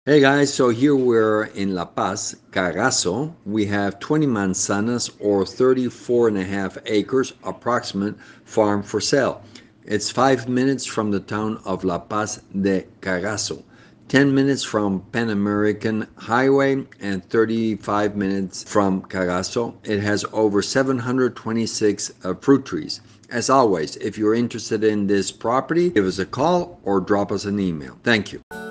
Hey guys, so here we're in La Paz, Carazo. We have 20 manzanas or 34 and a half acres approximate farm for sale. It's 5 minutes from the town of La Paz de Carazo, 10 minutes from Panamericana Highway, and 35 minutes from Carazo. It has over 726 fruit trees. As always, if you're interested in this property, give us a call or drop us an email. Thank you.